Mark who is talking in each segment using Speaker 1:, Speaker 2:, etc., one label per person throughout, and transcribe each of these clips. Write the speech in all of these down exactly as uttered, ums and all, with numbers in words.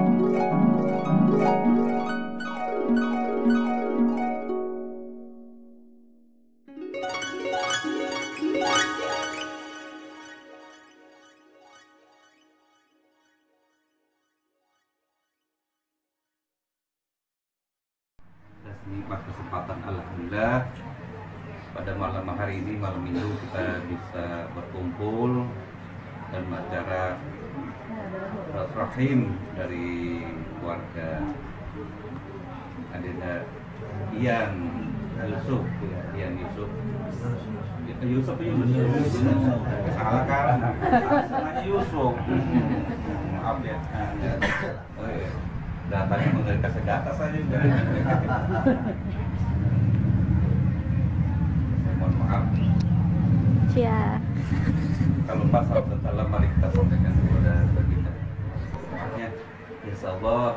Speaker 1: Nikmat kesempatan alhamdulillah pada malam hari ini, malam minggu, kita bisa berkumpul dan acara rahim dari keluarga adanya Ian Yusuf, ya, Ian Yusuf, Yusuf Yusuf, salah kan? Yusuf, maaf ya. Oh, iya. Datanya mengerikan segata saja. Mohon maaf.
Speaker 2: Cia.
Speaker 1: Kalau pasal tentang mari kita sampaikan kepada kita. Semuanya, insya Allah.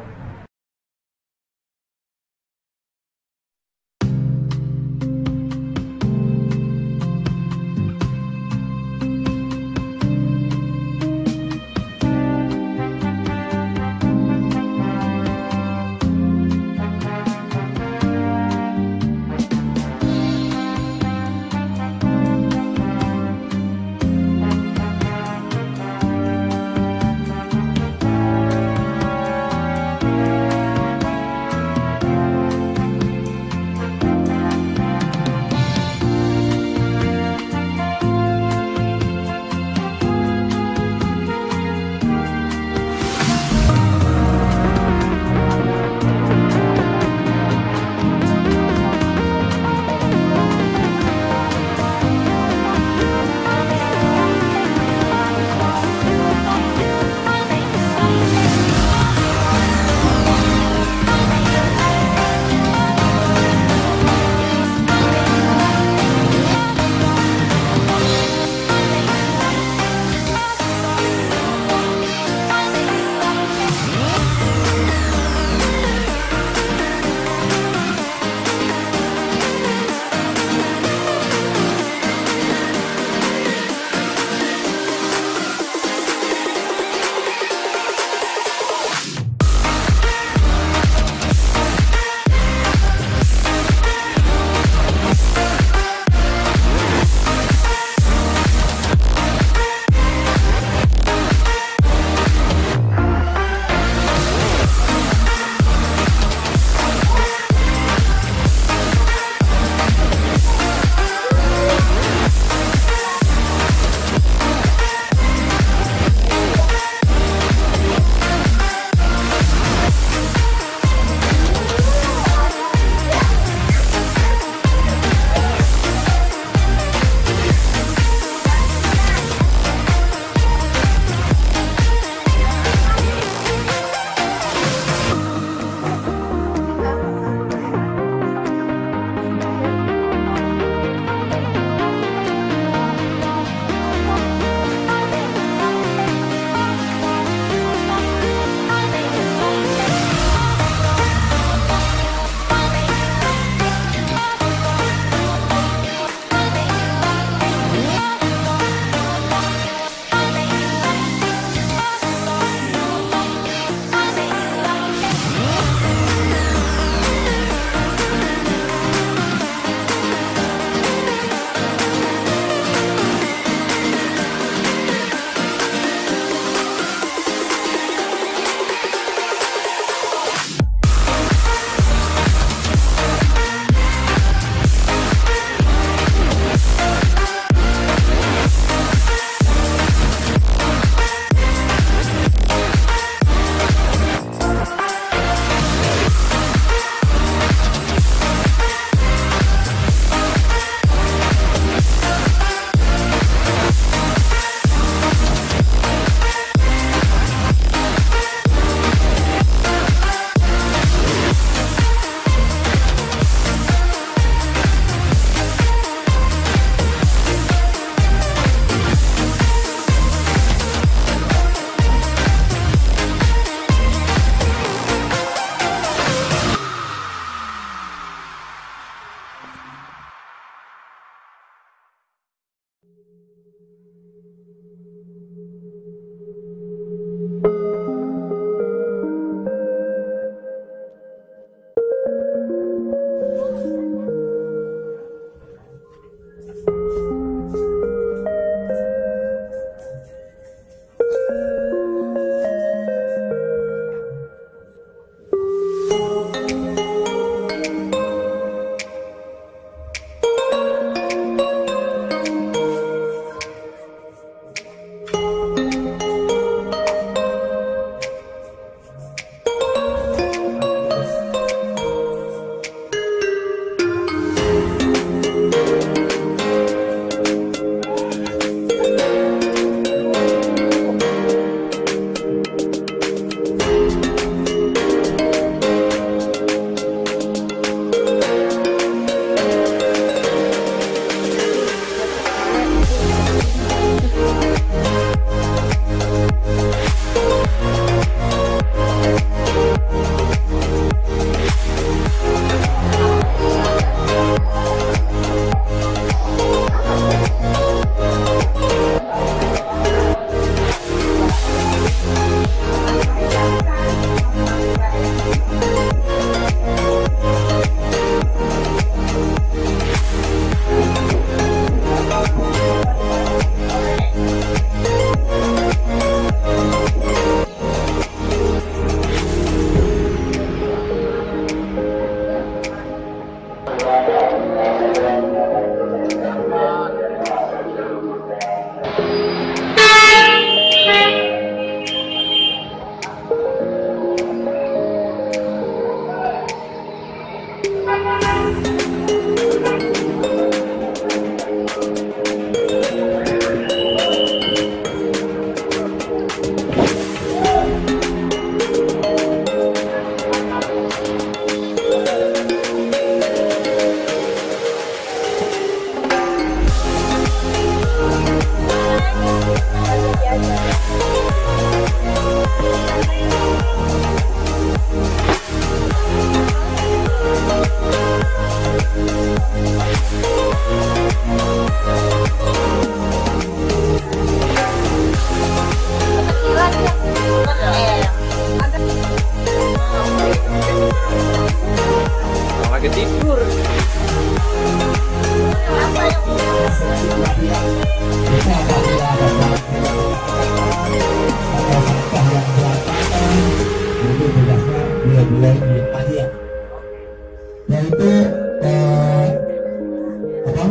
Speaker 3: dua ini tadi ya, yaitu eh, apa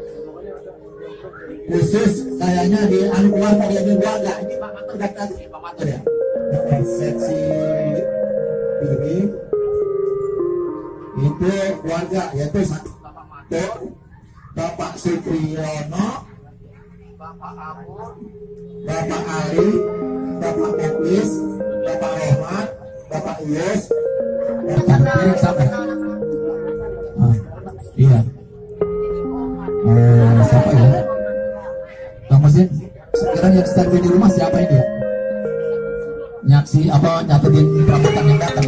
Speaker 3: khusus kayaknya di anu keluar tadi ada dua enggak ini Pak Matur dan tadi Pak Matur ya seksi ini itu keluarga yaitu satu Bapak Matur, Bapak Supriyono, Bapak Amun, Bapak Ali, Bapak Meklis, Bapak Rohmat, Bapak Yus, Bapak Kirim sampai. Ah, iya. Eh, siapa ya? Bang Mesin, sekarang yang standby di rumah siapa ini ya? Nyaksi apa nyatetin perabotan yang datang?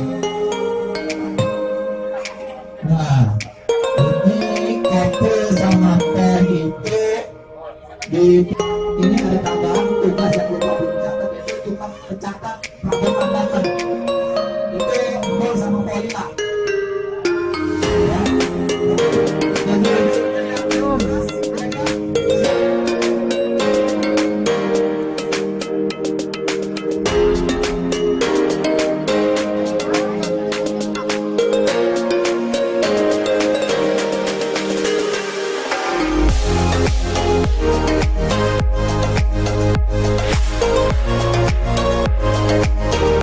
Speaker 3: Nah, ini kopi sama teh itu di ini ada tambahan tugas yang lupa dicatat yaitu tukang pencatat perabotan datang itu Pol sama Polita ya. Jadi
Speaker 4: We'll be right back.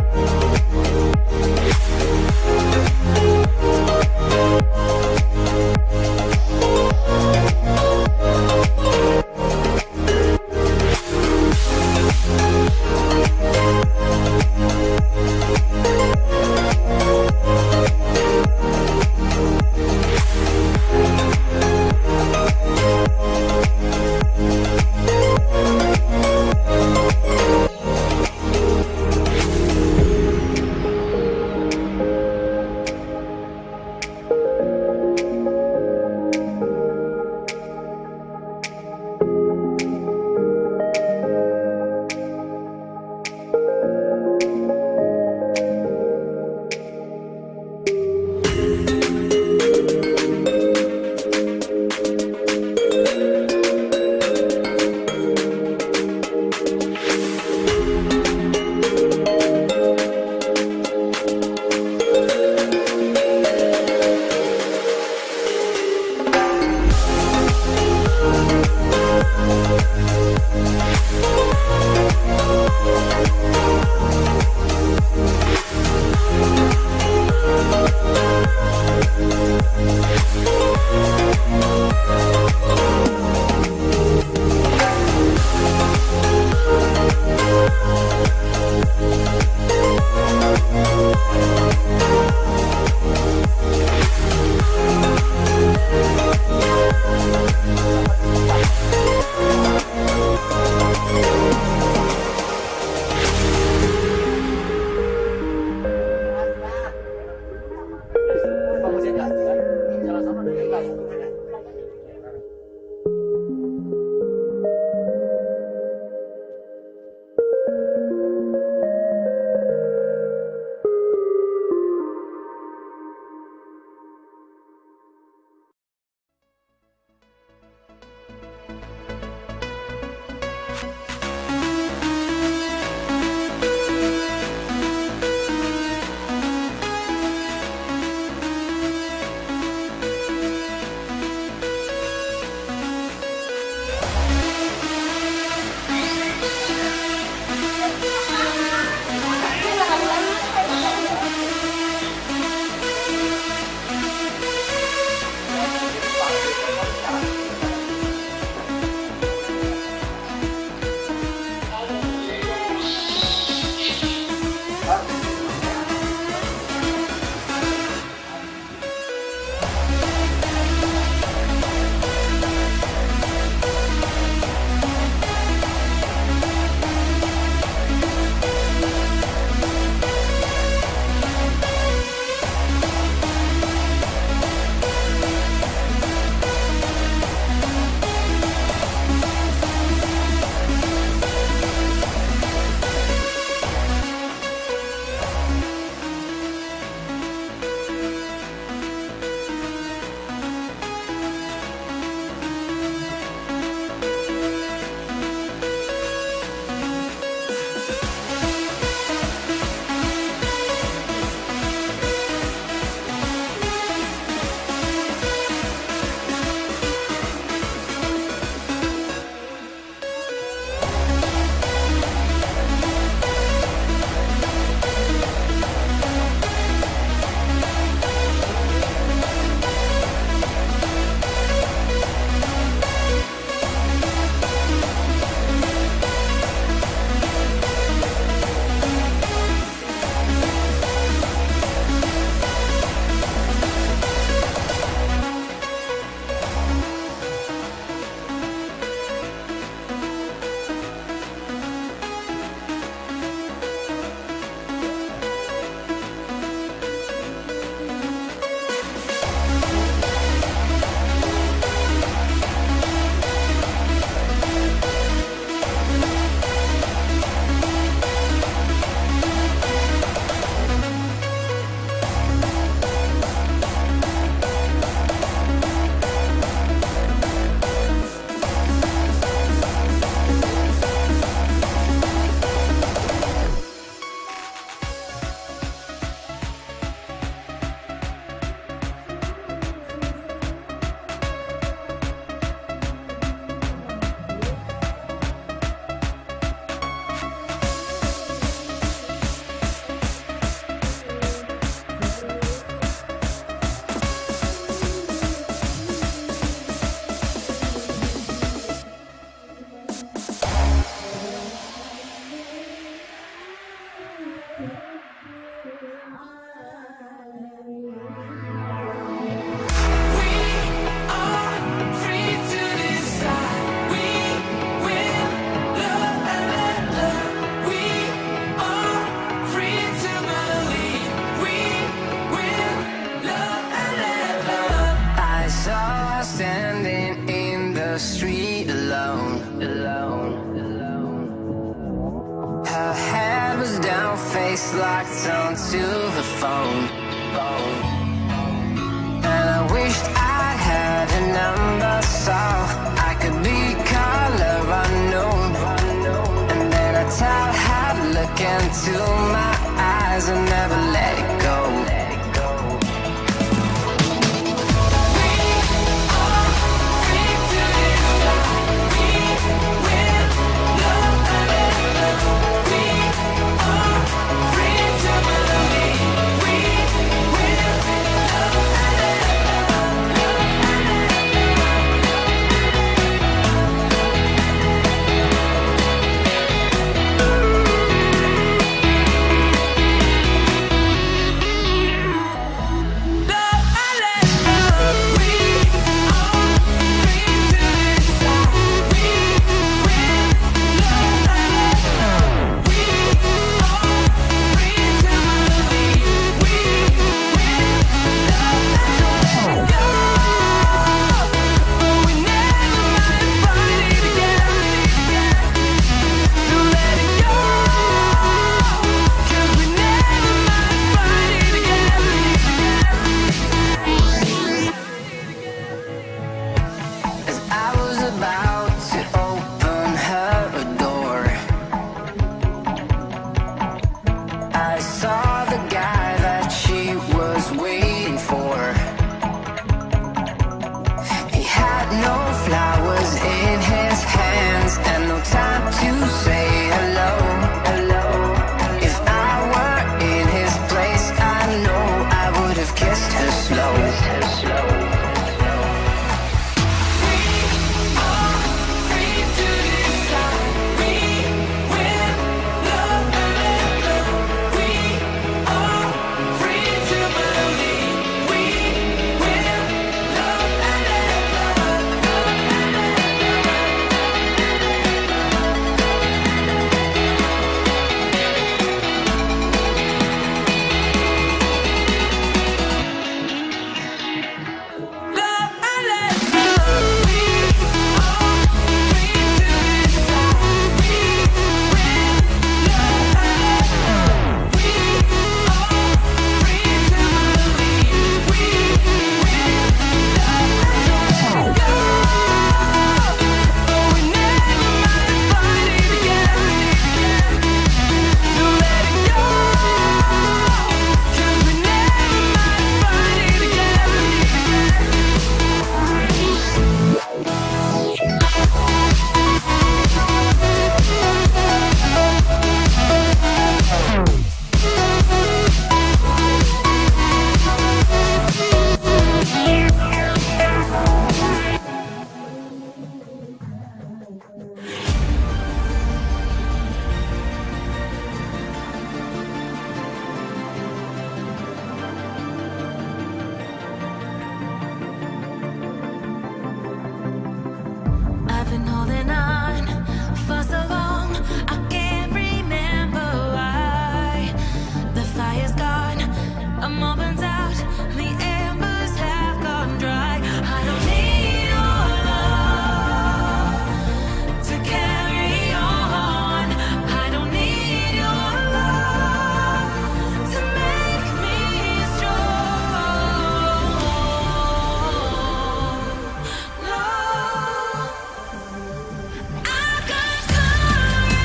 Speaker 4: onto the phone. And I wished I had a number so I could be color unknown. And then I tell her to look into my eyes and never let it go.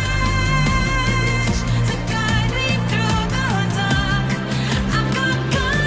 Speaker 5: I've got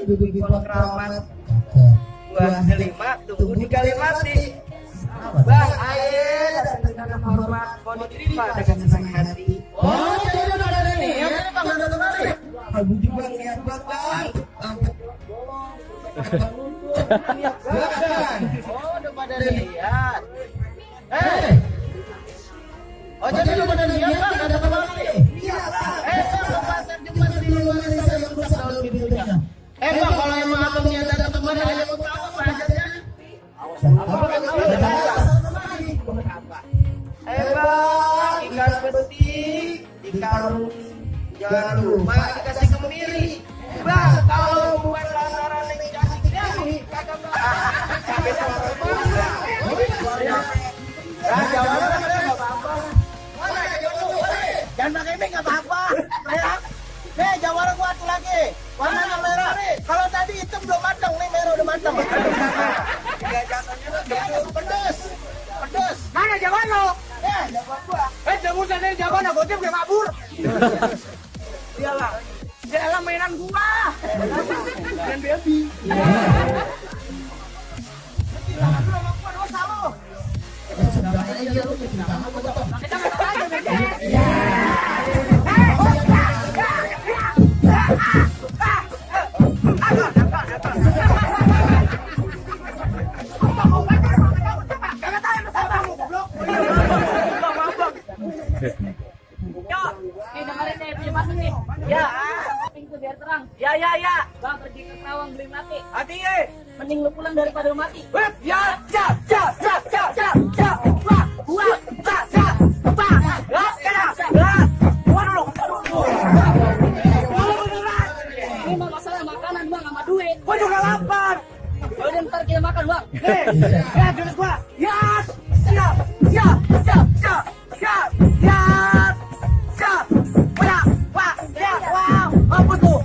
Speaker 5: ibu-ibu keramat. Buah kelima tunggu di Kalimati. Bang Air dan dengan hormat mohon diterima dengan senang hati. Oh, jadi ada nih. Ya, Bang ada kemari. Abu juga lihat Bang. Oh, udah pada lihat. Eh. Oh, jadi udah pada lihat Bang ada kemari. Iya, Bang. Eh, Bang, pasar Jumat di luar saya yang rusak daun pintunya. Eh, Bang, kalau emang abangnya ada kemari aja mau tahu bahasanya. Apa kata Eh Bang, ikan peti di karung jangan lupa dikasih kemiri. Bang, kalau bukan lantaran yang dikasih kemiri, kagak sampai sama Bang. Nah, jawabannya nggak apa-apa. Mana jawabannya? Jangan pakai mic nggak apa-apa. Nih, jawaban gua satu lagi. Warna yang merah. Kalau tadi hitam belum matang, nih merah udah matang. Ya jangan pedes. Pedes. Mana jawaban lo? Eh, jawaban gua. Eh, jangan usah nih jawaban gua gocap kayak mabur. Iyalah. Iyalah mainan gua. Main baby. Silakan lu sama gua dosa lo. Aja lu sama gua potong. Kita enggak aja deh. Ya, ya, ya. Bang pergi ke Kerawang beli mati. Hati ye. Mending lu pulang daripada lu mati. Wep, ya, ya, ya, ya, ya, ya, ya. Wah, wah, ya, ya, wah, ya, ya, ya. Waduh, ini mah masalah makanan bang sama duit. Gua juga lapar. Udah ntar kita makan bang. Eh, ya, jurus gua. Ya, ya, ya, ya, ya, ya, ya, ya. Wah, wah, ya, wow. Apa tuh?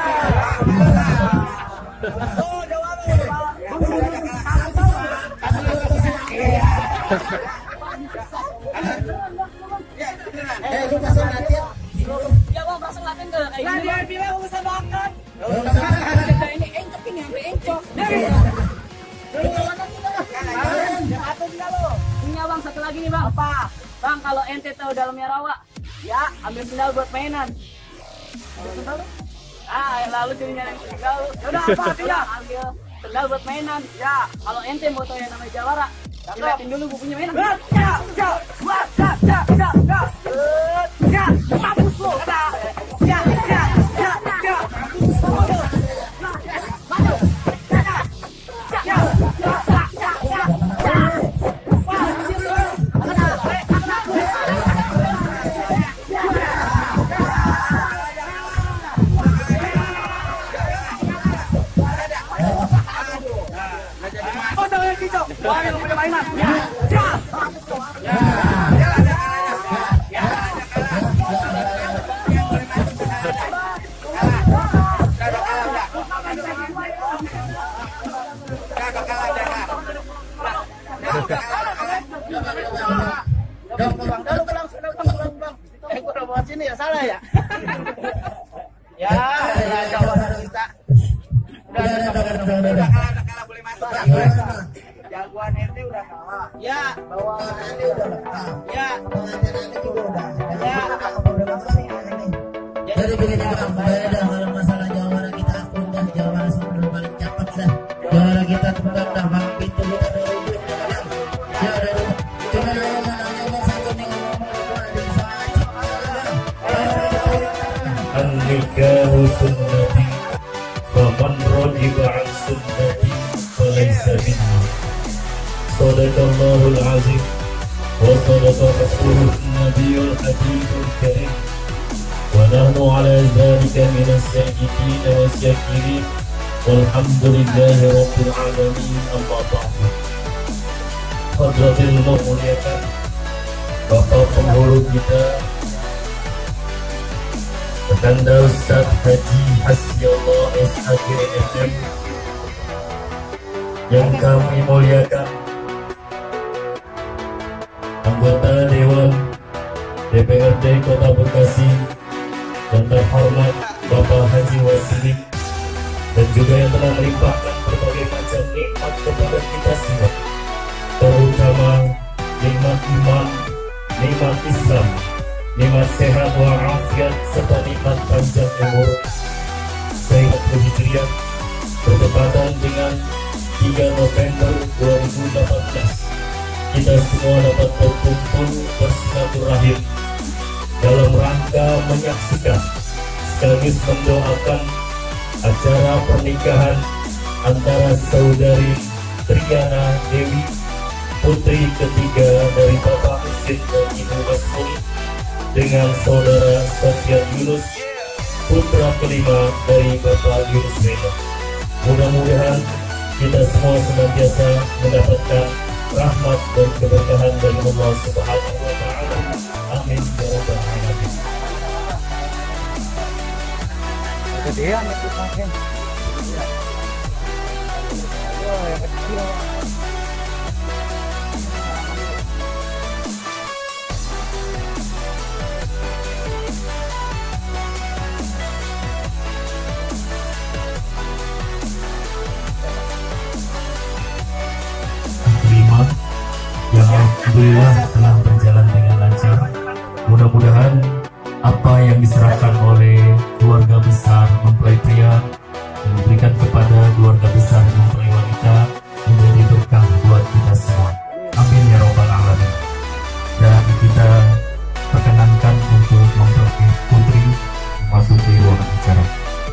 Speaker 3: Eh, lu pasang latihan.
Speaker 5: Ya bang, pasang latihan ke kayak gini. Dia bilang usah makan. Ini encok ini sampai encok. Punya bang satu lagi nih bang. Apa? Bang kalau ente tahu dalamnya rawa, ya ambil sendal buat mainan. Ambil sendal? Ah, yang lalu jadinya yang sendal. Yaudah apa tidak? Ambil sendal buat mainan. Ya, kalau ente mau tahu yang namanya jawara, liatin dulu bukunya mainan. Ya, ya, ya, ya, ya, ya, ya, ya, mampus lo. Ya, ya, ya, ya, maju, ya, ya, ya, ya, ya. Wah, yang punya mainan. Ya, ya. Ya. Ya. Sini ya salah ya. Ya, ya jawaban kita. Udah, udah, udah kalah boleh masuk. Jagoan R T udah kalah. Ya, bawahan R T udah kalah. Ya, pengajian R T juga udah. Ya, udah masuk nih R T.
Speaker 3: Jadi begini bang, beda kalau masalah jawara kita akun dah, jawara sebelum paling cepat dah. Jawara kita tetap dah bang, pintu kita ada rujuk. Ya ada rujuk. Coba dulu nanya bang satu nih ngomong ada di sana.
Speaker 6: An-nikahu sunnati, faman ragiba an sunnati falaysa minni. Sadaqallahul azim wa sadaqa rasuluhu nabiyul habibul karim. ونحن على ذلك من الساجدين والشاكرين والحمد لله رب العالمين. أما بعد, Hadratil memuliakan Bapak penghulu kita Sekanda Ustaz Haji Hasbiyallah S H G M M yang kami muliakan, anggota Dewan D P R D Kota Bekasi yang terhormat Bapak Haji Wasilim, dan juga yang telah melimpahkan berbagai macam nikmat kepada kita semua, terutama nikmat iman, nikmat Islam, nikmat sehat walafiat, serta nikmat panjang umur. Seingat Hijriah bertepatan dengan tiga November dua ribu delapan belas, kita semua dapat berkumpul bersilaturahim dalam rangka menyaksikan sekaligus mendoakan acara pernikahan antara saudari Triana Dewi, putri ketiga dari Bapak Husin dan Ibu Basmuni, dengan saudara Sofian Yunus, putra kelima dari Bapak Yunus Reda. Mudah-mudahan kita semua senantiasa mendapatkan rahmat dan keberkahan dari Allah Subhanahu wa Ta'ala. Amin ya rabbal alamin.
Speaker 5: Gedean itu pakai. Oh, yang kecil.
Speaker 6: Terima yang alhamdulillah telah berjalan dengan lancar. Mudah-mudahan apa yang diserahkan oleh keluarga besar mempelai pria dan diberikan kepada keluarga besar mempelai wanita menjadi berkah buat kita semua. Amin ya rabbal alamin. Dan kita perkenankan untuk mempelai putri masuk di ruangan acara.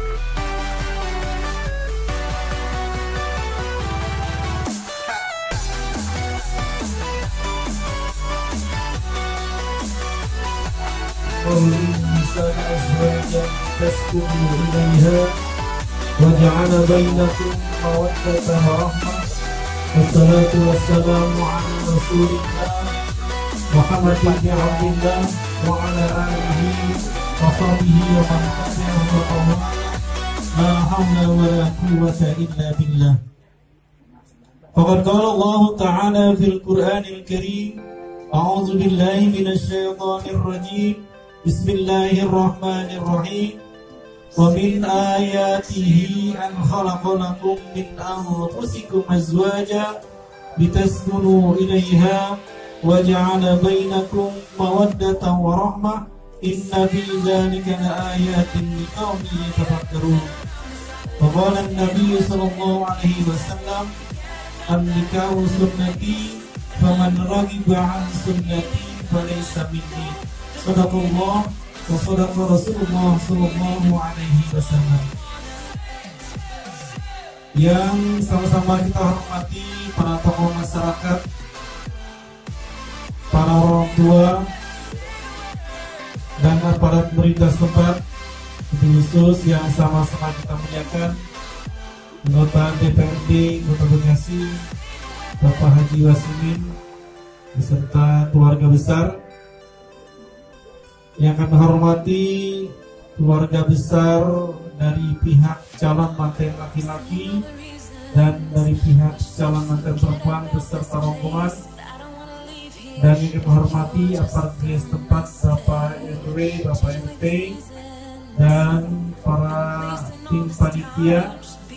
Speaker 6: أزواجا تسكنوا إليها وجعل بينكم مودة ورحمة والصلاة والسلام على رسول الله محمد بن عبد الله وعلى آله وصحبه ومن تبعهم ومن لا حول ولا قوة إلا بالله. فقد قال الله تعالى في القرآن الكريم: أعوذ بالله من الشيطان الرجيم، بسم الله الرحمن الرحيم. ومن آياته أن خلق لكم من أنفسكم أزواجا لتسكنوا إليها وجعل بينكم مودة ورحمة إن في ذلك لآيات لقوم يتفكرون. وقال النبي صلى الله عليه وسلم: النكاح سنتي فمن رغب عن سنتي فليس مني. Sadaqallah wa sadaqa Rasulullah sallallahu alaihi wasallam. Yang sama-sama kita hormati para tokoh masyarakat, para orang tua dan aparat pemerintah setempat, khusus yang sama-sama kita muliakan, anggota D P R D Kota Bekasi, Bapak Haji Wasimin beserta keluarga besar. Yang kami hormati keluarga besar dari pihak calon manten laki-laki dan dari pihak calon manten perempuan beserta rombongan, dan yang kami hormati aparat desa setempat, Bapak R W, Bapak R T, dan para tim panitia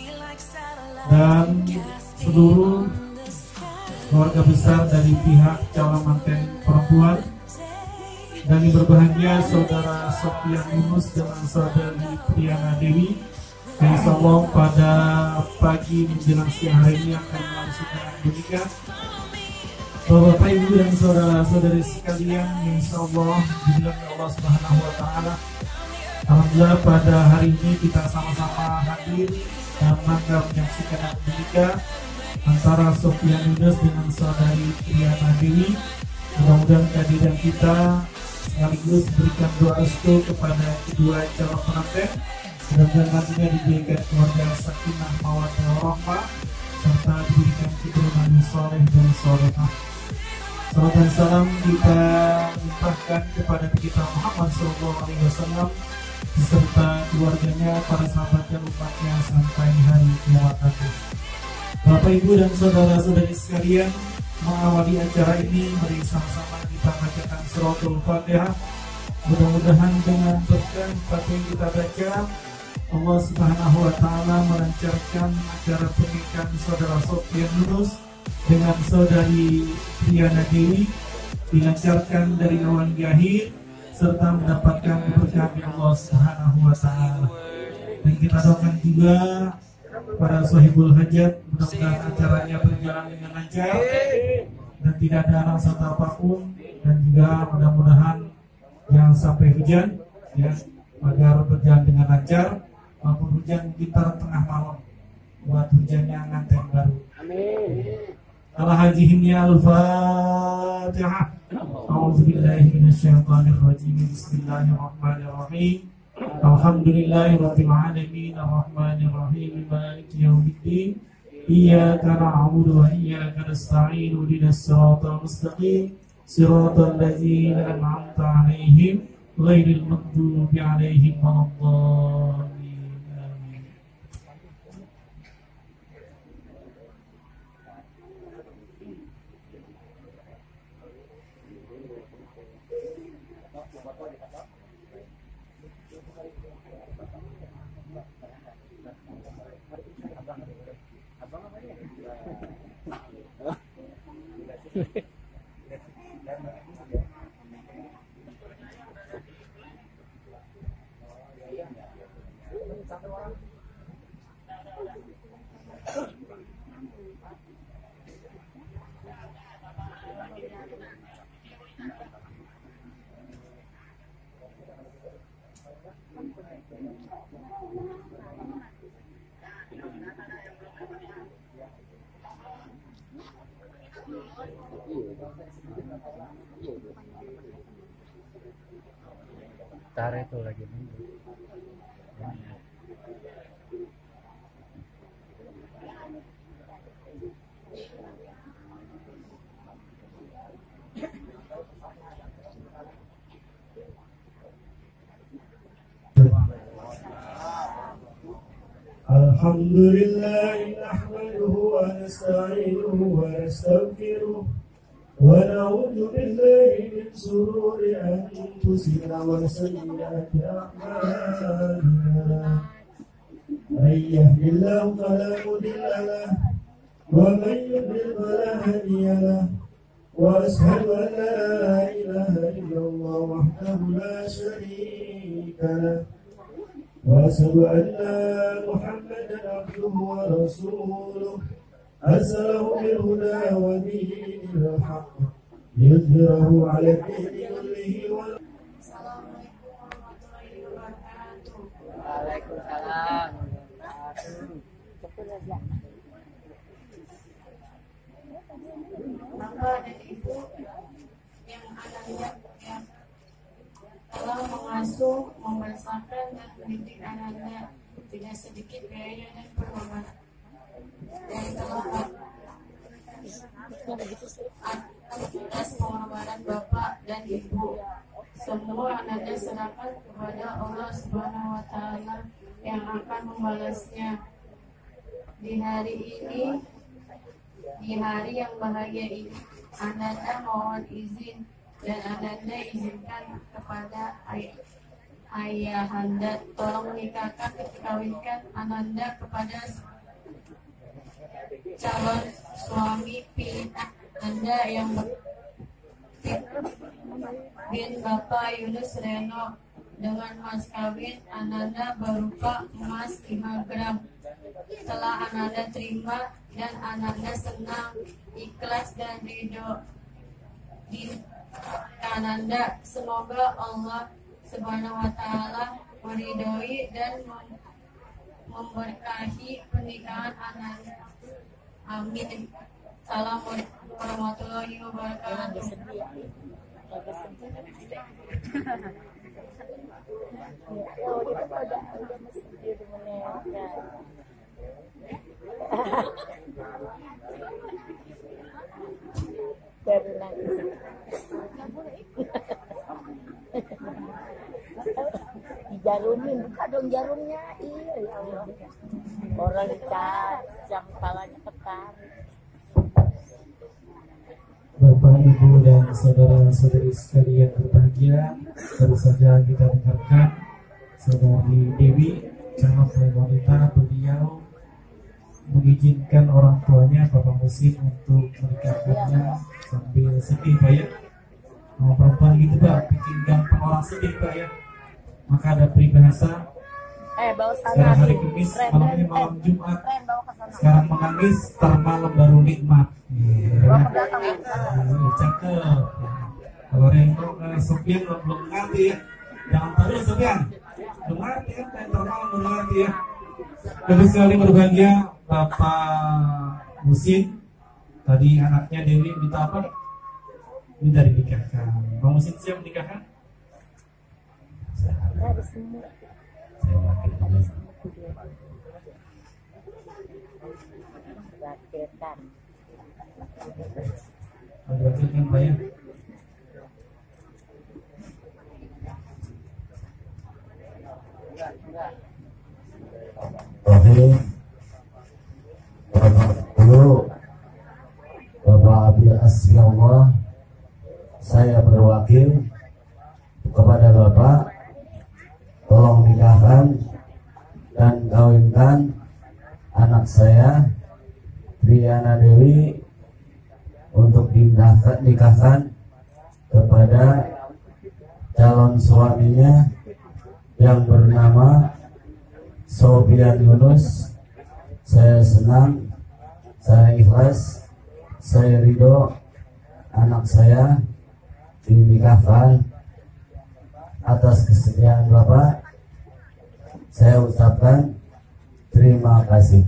Speaker 6: dan seluruh keluarga besar dari pihak calon manten perempuan. Dan yang berbahagia saudara Sofian Yunus dengan saudari Triana Dewi, yang insyaallah pada pagi menjelang siang hari ini akan melangsungkan nikah. Bapak Ibu dan saudara-saudari sekalian, yang insyaallah dibilang Allah Subhanahu wa Ta'ala, alhamdulillah pada hari ini kita sama-sama hadir dalam rangka menyaksikan nikah antara Sofian Yunus dengan saudari Triana Dewi. Mudah-mudahan kehadiran kita sekaligus berikan doa restu kepada kedua calon pengantin, mudah-mudahan nantinya diberikan keluarga sakinah mawaddah warahmah serta diberikan keturunan soleh dan solehah. Salam dan salam kita limpahkan kepada kita Muhammad Shallallahu Alaihi Wasallam beserta keluarganya, para sahabat dan umatnya sampai hari kiamat nanti. Bapak Ibu dan saudara-saudari sekalian, mengawali acara ini mari sama-sama kita bacakan suratul Fatihah. Mudah-mudahan dengan berkah apa yang kita baca
Speaker 7: Allah Subhanahu wa Ta'ala melancarkan acara pernikahan saudara Sofian Yunus dengan saudari Triana Dewi, dilancarkan dari awal hingga akhir serta mendapatkan keberkahan Allah Subhanahu wa Ta'ala. Dan kita doakan juga para sahibul hajat, mudah-mudahan acaranya berjalan dengan lancar dan tidak ada alasan apapun, dan juga mudah-mudahan jangan sampai hujan ya, agar berjalan dengan lancar. Maupun hujan kita tengah malam buat hujannya nganten baru. Amin. Ala hajihimnya al-Fatihah. A'udzubillahi minasyaitonir rajim. Bismillahirrahmanirrahim. Alhamdulillahirabbil alamin arrahmanir rahim maliki yaumiddin. Iyyaka na'budu wa iyyaka nasta'in ihdinas siratal mustaqim siratal ladzina an'amta 'alaihim ghairil maghdubi 'alaihim waladdallin.
Speaker 8: Tarik itu lagi nunggu.
Speaker 6: Alhamdulillah nahmaduhu wa nasta'inuhu wa nastaghfiruh wa na'udzu billahi min shururi anfusina wa sayyiati a'malina. Man yahdihillahu fala mudilla lahu wa man yudlil fala hadiya lahu. Wa ashhadu an la ilaha illallah wahdahu la sharika lahu. وأشهد أن محمدا عبده ورسوله أرسله بالهدى ودين الحق ليظهره على الدين كله.
Speaker 9: Assalamualaikum warahmatullahi wabarakatuh. Waalaikumsalam. Bapak dan Ibu yang anaknya yang telah mengasuh, membesarkan dan mendidik anaknya tidak sedikit biaya dan pengorbanan yang telah atas pengorbanan Bapak dan Ibu. Semua anaknya serahkan kepada Allah Subhanahu wa Ta'ala yang akan membalasnya di hari ini, di hari yang bahagia ini. Ananda mohon izin dan Ananda izinkan kepada ay ayahanda tolong menikahkan kawinkan Ananda kepada calon suami pilihan Anda yang bin Bapak Yunus Reno dengan mas kawin Ananda berupa emas lima gram. Telah Ananda terima dan Ananda senang, ikhlas dan ridho di Ananda. Semoga Allah Subhanahu wa Ta'ala meridhoi dan mem memberkahi pernikahan Ananda. Amin. Assalamualaikum warahmatullahi wabarakatuh.
Speaker 2: Baru nangis. Dijarumin, buka dong jarumnya. Iya ya Allah. Orang dicacang kepalanya ketar.
Speaker 7: Bapak, Ibu, dan saudara-saudari sekalian berbahagia, baru saja kita dengarkan saudari Dewi calon mempelai wanita, beliau mengizinkan orang tuanya Bapak Musin untuk menikahkannya sambil sedih Pak ya. Mau perempuan gitu Pak, bikin gampang orang sedih Pak ya. Maka ada peribahasa,
Speaker 2: Eh, bawa sana.
Speaker 7: sekarang hari Kamis, malam ini malam Jumat, sekarang menangis, ntar malam baru nikmat. Ya. Cakep. Kalau Reno, uh, Sofian belum ngerti ya, jangan terus Sofian. Belum ngerti kan, ntar malam baru ngerti ya. Lebih sekali berbahagia Bapak Musin. Tadi anaknya Dewi minta apa? Minta dinikahkan. Bapak Musin siap menikahkan? Saya wakil
Speaker 2: Wakilkan.
Speaker 7: Wakilkan Pak ya.
Speaker 6: Oke, Bapak dulu, Bapak Abdul Asfiallah, saya berwakil kepada Bapak, tolong nikahkan dan kawinkan anak saya Triana Dewi untuk dinikahkan kepada calon suaminya yang bernama Sofian Yunus. Saya senang, saya ikhlas, saya ridho anak saya dinikahkan. Atas kesediaan Bapak, saya ucapkan terima kasih.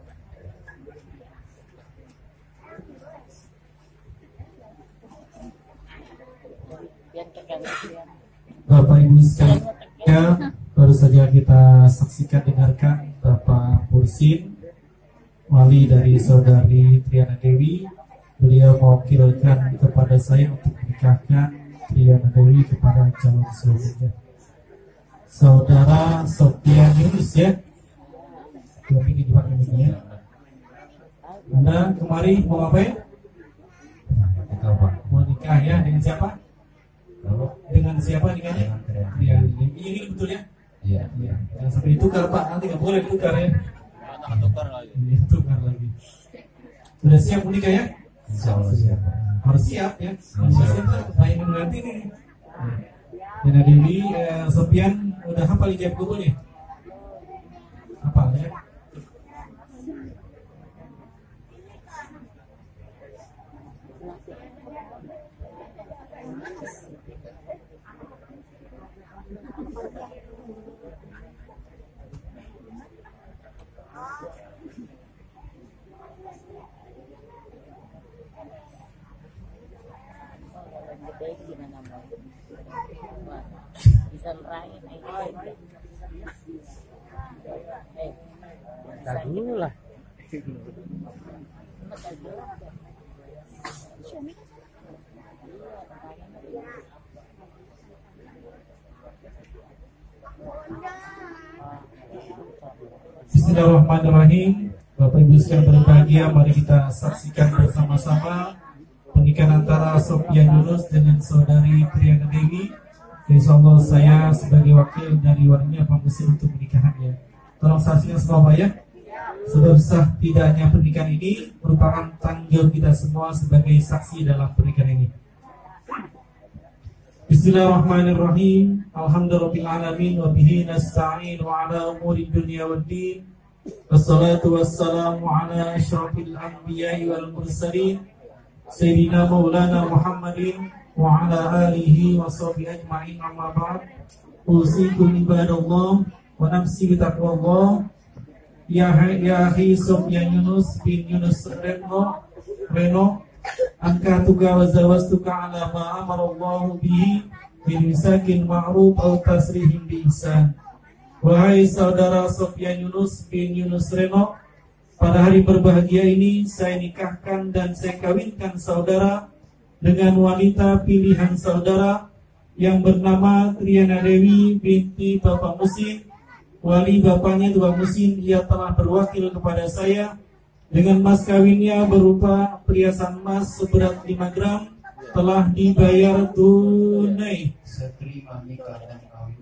Speaker 7: Bapak Ibu sekalian, baru saja kita saksikan dengarkan Bapak Musin, wali dari saudari Triana Dewi. Beliau mewakilkan kepada saya untuk menikahkan Triana Dewi kepada calon suaminya, Saudara Sofian Yunus ya. Dua minggu di pakai ini ya. Anda kemari mau apa ya? Mau nikah ya, dengan siapa? Dengan siapa nikahnya? Ya, ini betul ya? Iya. Ya. Jangan sampai ditukar Pak, nanti nggak boleh ditukar ya. Tukar lagi. Iya, tukar lagi. Sudah siap menikah ya? Insya Allah siap. Harus siap ya. Harus siap. Baik mengganti nih. Dan ada ini eh, Sofian udah hafal ijab kabulnya? Hafal ya?
Speaker 2: Bisa meraih eh
Speaker 8: tak dulu lah.
Speaker 7: Bismillahirrahmanirrahim. Bapak Ibu sekalian berbahagia, mari kita saksikan bersama-sama pernikahan antara Sofian Yunus dengan saudari Triana Dewi. Insyaallah saya sebagai wakil dari walinya Pak Musin untuk pernikahannya. Tolong saksikan semua Pak ya. Sebab sah tidaknya pernikahan ini merupakan tanggung kita semua sebagai saksi dalam pernikahan ini. Bismillahirrahmanirrahim. Alhamdulillahirabbil alamin wa bihi nasta'in wa ala umuri dunya waddin. Wassalatu wassalamu ala asyrafil anbiya'i wal mursalin Sayyidina Maulana Muhammadin wa ala alihi wa sahbihi ajma'in, amma ba'd. Usikum ibadallah wa nafsi bitaqwallah. Ya ya akhi Sofian Yunus bin Yunus Reno Reno angka tuka wa zawastuka ala ma amara Allah bihi min misakin ma'ruf aw tasrihim bi ihsan. Wahai saudara Sofian Yunus bin Yunus Reno, pada hari berbahagia ini saya nikahkan dan saya kawinkan saudara dengan wanita pilihan saudara yang bernama Triana Dewi binti Bapak Musin. Wali bapaknya Bapak Musin, ia telah berwakil kepada saya dengan mas kawinnya berupa perhiasan emas seberat lima gram telah dibayar tunai.
Speaker 3: Saya terima nikah dan kawinnya Triana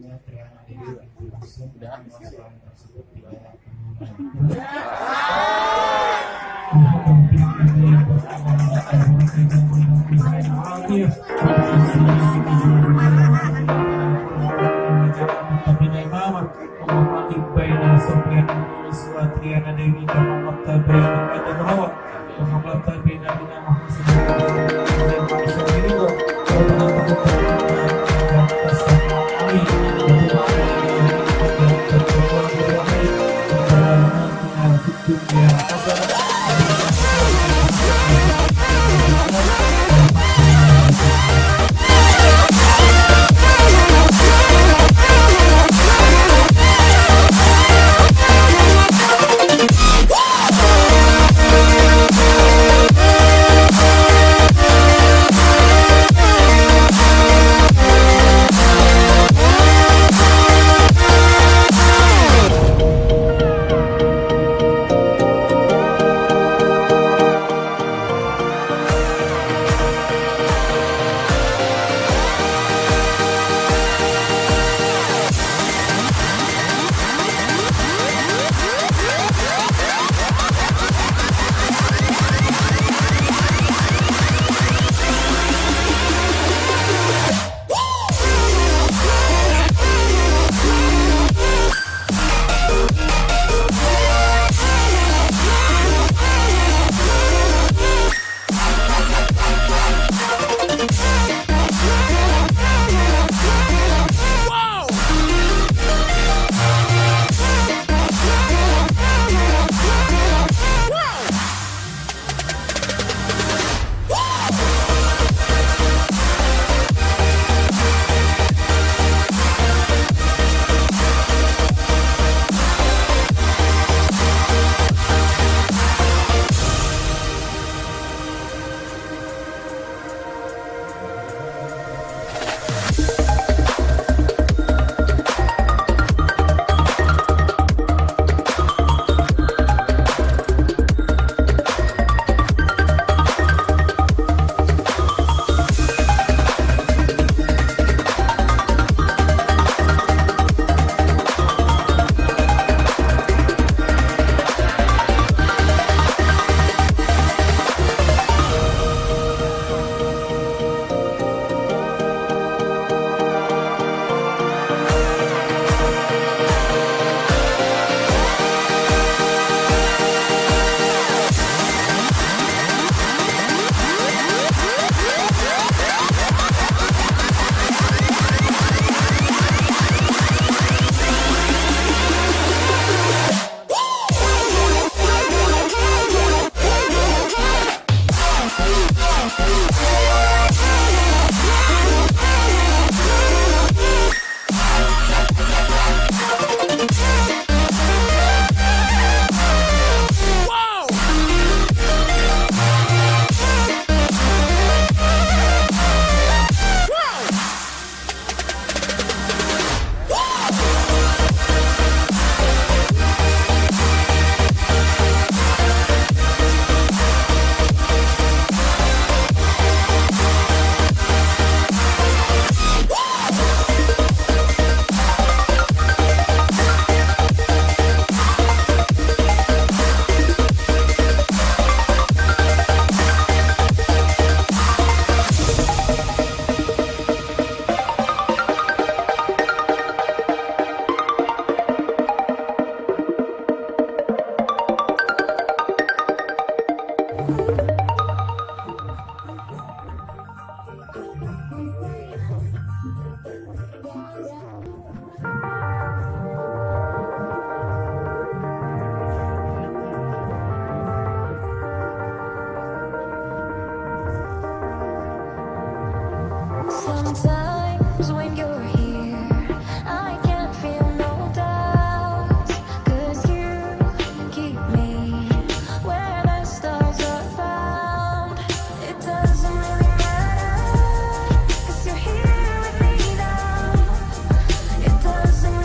Speaker 10: Sometimes when you're here, I can't feel no doubt, 'cause you keep me where the stars are found. It doesn't really matter, 'cause you're here with me now. It doesn't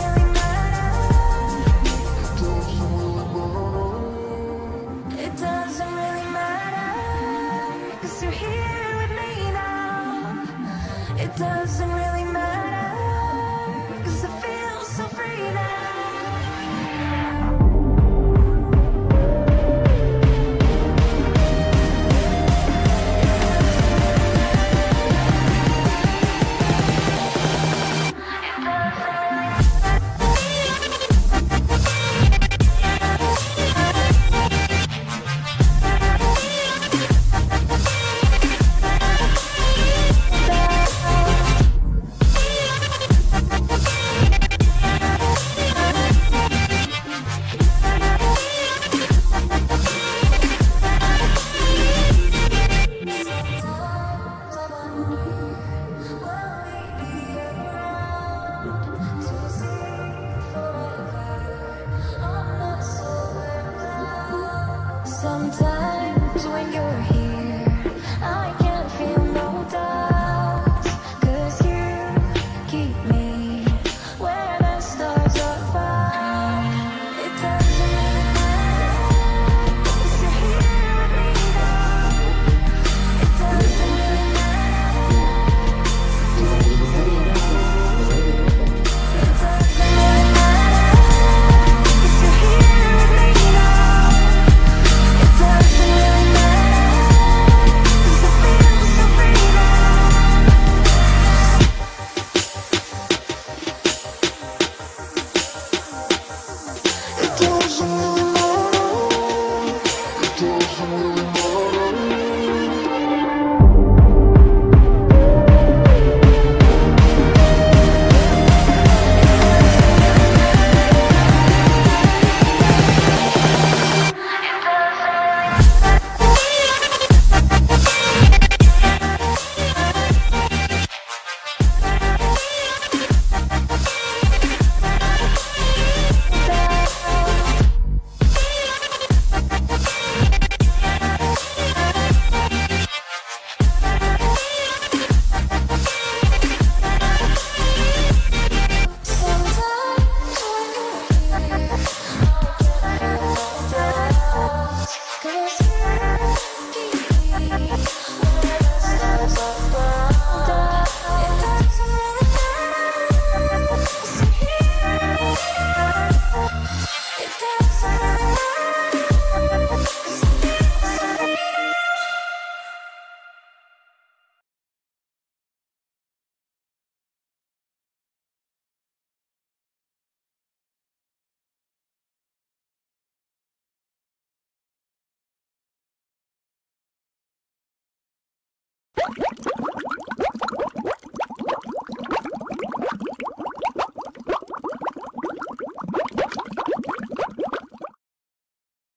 Speaker 10: Sometimes when you're